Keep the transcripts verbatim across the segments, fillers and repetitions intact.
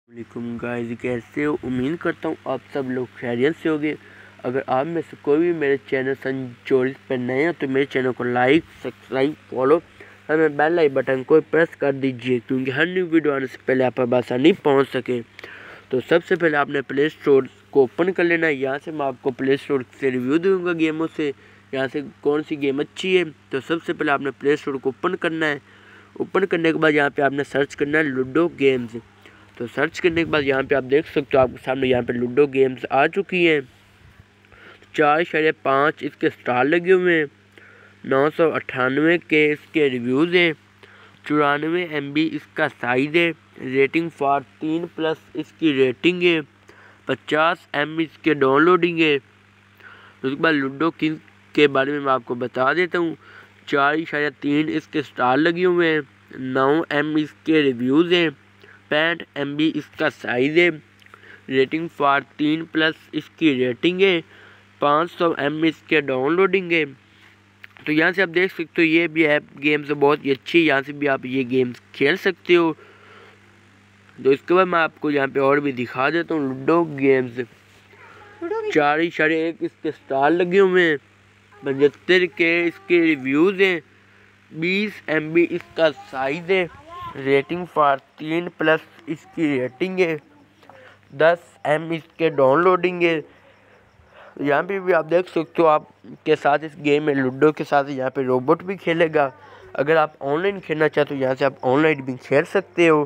वालेकुम गाइस, कैसे हो? उम्मीद करता हूँ आप सब लोग खैरियत से होंगे। अगर आप में से कोई भी मेरे चैनल सन चौबीस पर नए हो तो मेरे चैनल को लाइक सब्सक्राइब फॉलो और मैं बेल आई बटन को प्रेस कर दीजिए, क्योंकि हर न्यू वीडियो आने से पहले आप पर आसानी पहुँच सके। तो सबसे पहले आपने प्ले स्टोर को ओपन कर लेना है। यहाँ से मैं आपको प्ले स्टोर से रिव्यू दूँगा गेमों से, यहाँ से कौन सी गेम अच्छी है। तो सबसे पहले आपने प्ले स्टोर को ओपन करना है। ओपन करने के बाद यहाँ पे आपने सर्च करना है लूडो गेम्स। तो सर्च करने के बाद यहाँ पे आप देख सकते हो, आपके सामने यहाँ पे लूडो गेम्स आ चुकी हैं। चार शरे पाँच इसके स्टार लगे हुए हैं। नौ सौ अट्ठानवे के इसके रिव्यूज़ हैं। चौरानवे एम बी इसका साइज़ है। रेटिंग फॉर तीन प्लस इसकी रेटिंग है। पचास एम इसके डाउनलोडिंग है। उसके बाद लूडो किंग के बारे में मैं आपको बता देता हूँ। चार इशारे तीन इसके स्टार लगे हुए हैं। नौ एम इसके रिव्यूज़ हैं। पैंठ एम बी इसका साइज़ है। रेटिंग फॉर तीन प्लस इसकी रेटिंग है। पाँच सौ एम इसके डाउनलोडिंग है। तो यहाँ से आप देख सकते हो ये भी ऐप गेम्स बहुत ही अच्छी है, यहाँ से भी आप ये गेम्स खेल सकते हो। तो इसके बाद मैं आपको यहाँ पे और भी दिखा देता हूँ लूडो गेम्स। चार इशारे एक इसके स्टार लगे हुए हैं। पचहत्तर के इसके रिव्यूज़ हैं। बीस एम बी इसका साइज़ है। रेटिंग फॉर तीन प्लस इसकी रेटिंग है। दस एम इसके डाउनलोडिंग है। यहाँ पे भी आप देख सकते हो आपके साथ इस गेम में लूडो के साथ यहाँ पे रोबोट भी खेलेगा। अगर आप ऑनलाइन खेलना चाहते हो यहाँ से आप ऑनलाइन भी खेल सकते हो।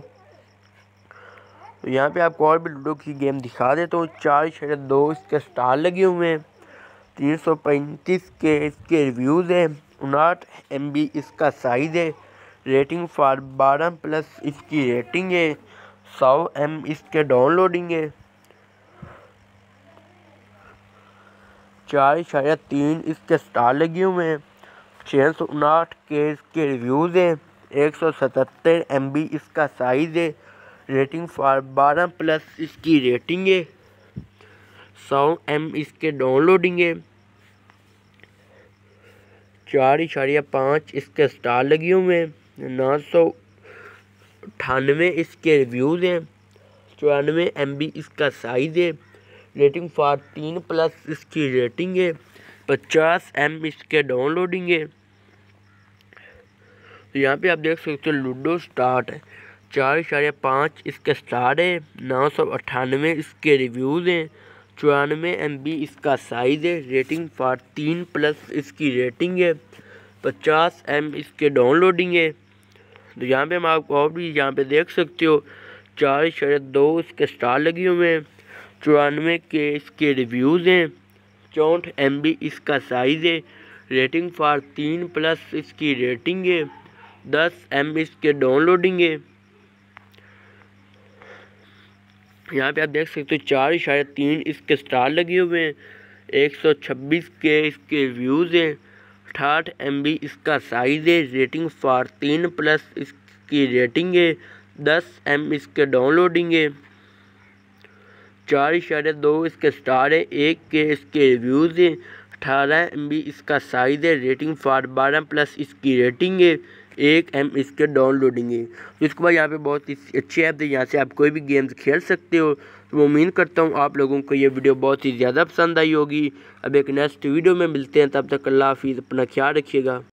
तो यहाँ पे आपको और भी लूडो की गेम दिखा देता हूँ। चार शरे दो इसके स्टार लगे हुए हैं। तीन सौ पैंतीस के इसके रिव्यूज़ हैं। उनाठ एम बी इसका साइज़ है। रेटिंग फॉर बारह प्लस इसकी रेटिंग है। सौ एम इसके डाउनलोडिंग है। चार इशारे तीन इसके स्टार लगे हुए हैं। छः सौ उनाठ के इसके रिव्यूज़ हैं। एक सौ सतहत्तर एम बी इसका साइज़ है। रेटिंग फॉर बारह प्लस इसकी रेटिंग है। सौ एम इसके डाउनलोडिंग है। चार इशारिया पाँच इसके स्टार लगे हुए हैं। नौ सौ अट्ठानवे इसके रिव्यूज़ हैं। चौरानवे एम बी इसका साइज़ है। रेटिंग फॉर तीन प्लस इसकी रेटिंग है। पचास एम इसके डाउनलोडिंग है। तो यहाँ पे आप देख सकते हो लूडो स्टार्ट है। चार इशारे पाँच इसके स्टार है। नौ सौ अट्ठानवे इसके रिव्यूज़ हैं। चौरानवे एम बी इसका साइज़ है। रेटिंग फॉर तीन प्लस इसकी रेटिंग है। पचास एम इसके डाउनलोडिंग है। तो यहाँ पे हम आपको और भी यहाँ पे देख सकते हो चार इशारे दो इसके स्टार लगे हुए हैं। चौरानवे के इसके रिव्यूज़ हैं। चौंठ एम बी इसका साइज़ है। रेटिंग फॉर तीन प्लस इसकी रेटिंग है। दस एम इसके डाउनलोडिंग है। यहाँ पे आप देख सकते हो चार इशारे तीन इसके स्टार लगे हुए हैं। एक सौ छब्बीस के इसके रिव्यूज़ हैं। अठाठ एम बी इसका साइज़ है। रेटिंग फॉर तीन प्लस इसकी रेटिंग है। दस एम इसके डाउनलोडिंग है। चार इशारे दो इसके स्टार है। एक के इसके रिव्यूज़ हैं। अठारह एम बी इसका साइज़ है। रेटिंग फॉर बारह प्लस इसकी रेटिंग है। एक एम इसके डाउनलोडिंग है। तो इसके बाद यहाँ पे बहुत ही अच्छी ऐप है, यहाँ से आप कोई भी गेम्स खेल सकते हो। तो मैं उम्मीद करता हूँ आप लोगों को ये वीडियो बहुत ही ज़्यादा पसंद आई होगी। अब एक नेक्स्ट वीडियो में मिलते हैं, तब तक अल्लाह हाफिज़, अपना ख्याल रखिएगा।